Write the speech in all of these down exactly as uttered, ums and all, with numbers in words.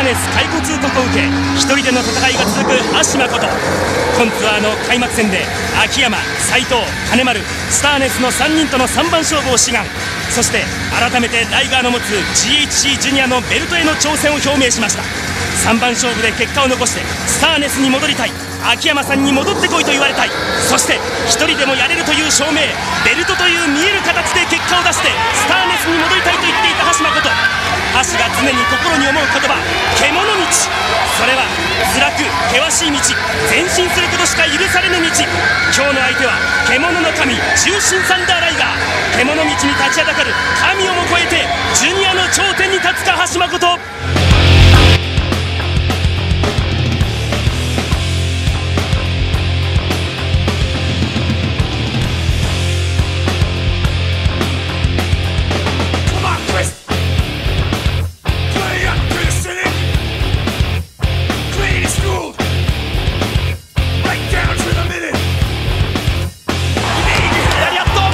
ーネス解雇通告を受け一人での戦いが続く足誠。本ツアーの開幕戦で秋山、斉藤、金丸、スターネスのさんにんとのさんばん勝負を志願。そして改めてライガーの持つ ジーエイチシー ジュニアのベルトへの挑戦を表明しました。さんばん勝負で結果を残してスターネスに戻りたい。秋山さんに戻ってこいと言われたい。そして一人でもやれるという証明、ベルトという見える形で結果を出してスターネスに戻りたいと言っていた橋誠。橋が常に心に思う言葉、獣道。それは辛く険しい道、前進することしか許されぬ道。今日の相手は獣の神重心サンダーライガー。獣道に立ちはだかる神をも超えてジュニアの頂点に立つか橋誠。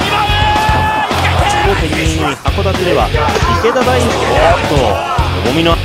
函館では池田大輔と重みの